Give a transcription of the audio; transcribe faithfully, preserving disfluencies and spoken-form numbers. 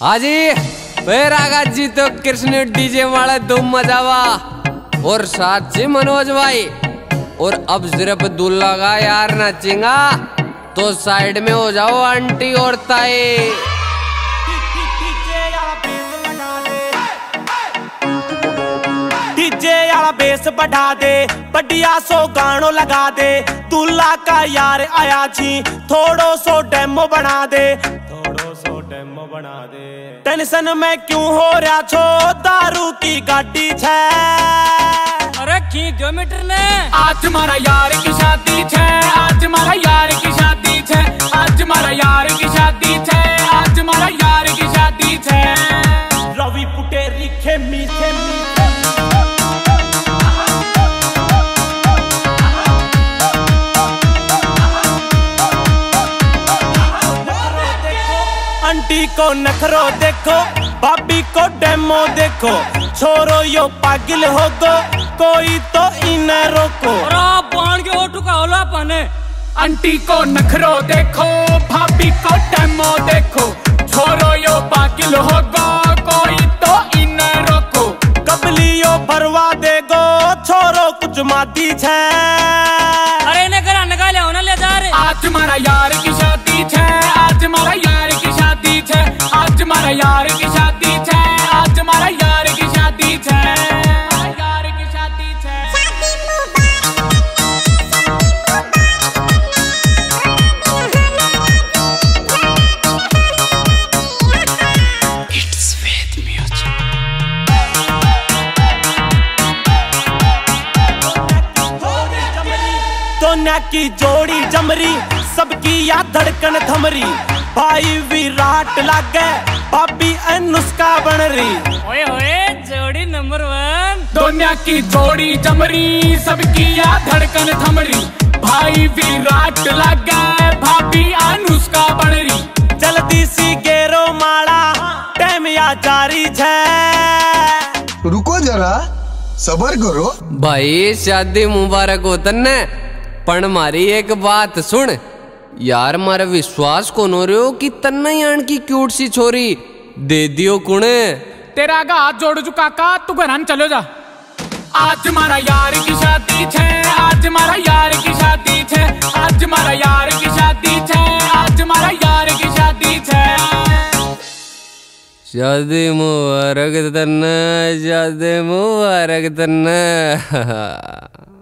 हाजी फिर आगा जी तो कृष्ण डीजे वाले धूम मचावा और साथी मनोज भाई। और अब सिर्फ दूल्हा का यार नाचेगा तो साइड में हो जाओ आंटी और ताई। डीजे वाला बेस बढ़ा दे, बढ़िया सो गानों लगा दे। दूल्हा का यार आया जी, थोड़ो सो डेमो बना दे, थोड़ो सो डेमो बना दे। टेंशन में क्यों हो रहा छो, दारू की गाड़ी छे। अरे की किलोमीटर ने आज मारा यार की शादी छे, आज मारा यार की शादी छे, आज मारा यार की शादी छे, आज मारा यार की शादी छे। रवि पुटेरी खे मीठे मीठे आंटी को नखरो देखो, भाभी को डेमो देखो। छोरो यो पागल हो गो, कोई तो इन्हें रोको। बाण के ओटू का होला पने। आंटी को नखरो देखो, भाभी को डेमो देखो। छोरो यो पागल हो गो, कोई तो इन्हें रोको। कबलियो भरवा देगो, छोरो कुछ माती छे। अरे इन्हें करा निकाले होना ले जा रे। आज मारा यार की शादी छे, आज मारा यार की शादी छे, आज मारा यार की शादी छे, आज मारा यार की शादी छे, यार की शादी छे। It's with music. दोनों की जोड़ी जमरी, सबकी या धड़कन थमरी। भाई विराट लागे, भाभी अनुष्का बन रही। ओए ओए जोड़ी नंबर वन। दोनों की जोड़ी जमरी, सबकी या धड़कन थमरी। भाई विराट लागे, भाभी अनुष्का बन रही। जल्दी सी गेरो माला, टाइम या जारी छे। रुको जरा, सबर करो भाई। शादी मुबारक हो तन्ने, पण मारी एक बात सुन यार। मारा विश्वास कौन हो रहे हो कि तन्ना यान की क्यूट सी छोरी दे दियो कुणे। तेरा आगा हाथ जोड़ चु काका, तू घर चलो जा। आज मारा यार की शादी छे, आज मारा यार की शादी छे, आज मारा यार की शादी छे, आज मारा यार की शादी छे। शादी मुबारक तन्ने, शादी मुबारक तन्ने।